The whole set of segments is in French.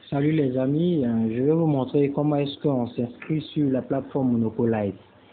Salut les amis, je vais vous montrer comment est-ce qu'on s'inscrit sur la plateforme Monocolife.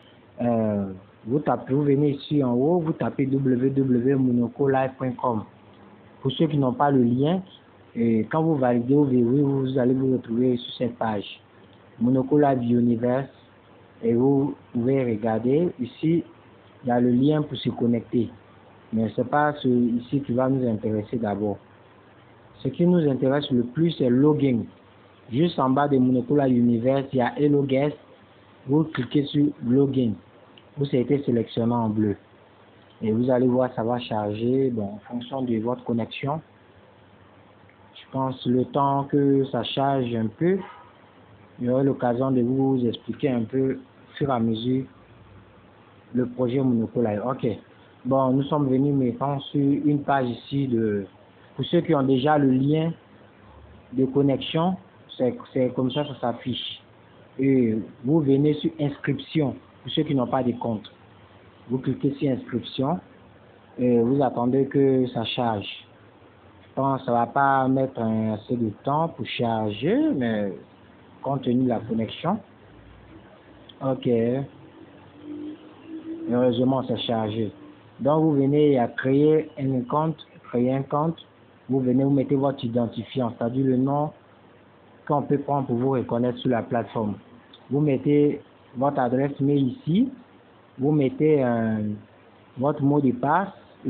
Vous venez ici en haut, vous tapez www.monocolife.com. Pour ceux qui n'ont pas le lien, quand vous validez au verrouille, vous allez vous retrouver sur cette page Monocolife Universe et vous pouvez regarder ici, il y a le lien pour se connecter. Mais ce n'est pas ici qui va nous intéresser d'abord. Ce qui nous intéresse le plus, c'est le login. Juste en bas de Monocolife Universe, il y a Hello Guest. Vous cliquez sur Login. Vous serez sélectionné en bleu. Et vous allez voir, ça va charger en fonction de votre connexion. Je pense le temps que ça charge un peu, j'aurai l'occasion de vous expliquer un peu au fur et à mesure le projet Monocolife. Ok. Bon, nous sommes venus maintenant sur une page ici pour ceux qui ont déjà le lien de connexion, c'est comme ça s'affiche. Et vous venez sur inscription pour ceux qui n'ont pas de compte. Vous cliquez sur inscription et vous attendez que ça charge. Je pense que ça va pas mettre assez de temps pour charger, mais compte tenu de la connexion. Ok. Heureusement, c'est chargé. Donc, vous venez à créer un compte. Vous venez, vous mettez votre identifiant, c'est-à-dire le nom qu'on peut prendre pour vous reconnaître sur la plateforme. Vous mettez votre adresse mail ici. Vous mettez votre mot de passe.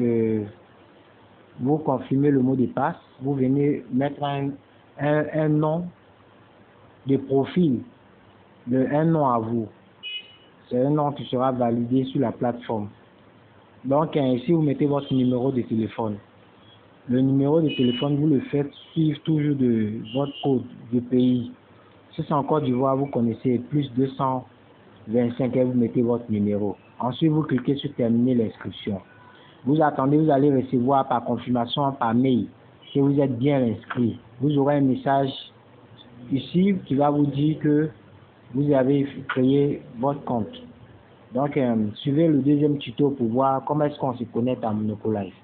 Vous confirmez le mot de passe. Vous venez mettre un nom de profil, un nom à vous. C'est un nom qui sera validé sur la plateforme. Donc ici, vous mettez votre numéro de téléphone. Le numéro de téléphone, vous le faites suivre toujours de votre code de pays. Si c'est en Côte d'Ivoire, vous connaissez plus 225 et vous mettez votre numéro. Ensuite, vous cliquez sur terminer l'inscription. Vous attendez, vous allez recevoir par confirmation par mail que vous êtes bien inscrit. Vous aurez un message ici qui va vous dire que vous avez créé votre compte. Donc, suivez le deuxième tuto pour voir comment est-ce qu'on se connecte à Monocolife.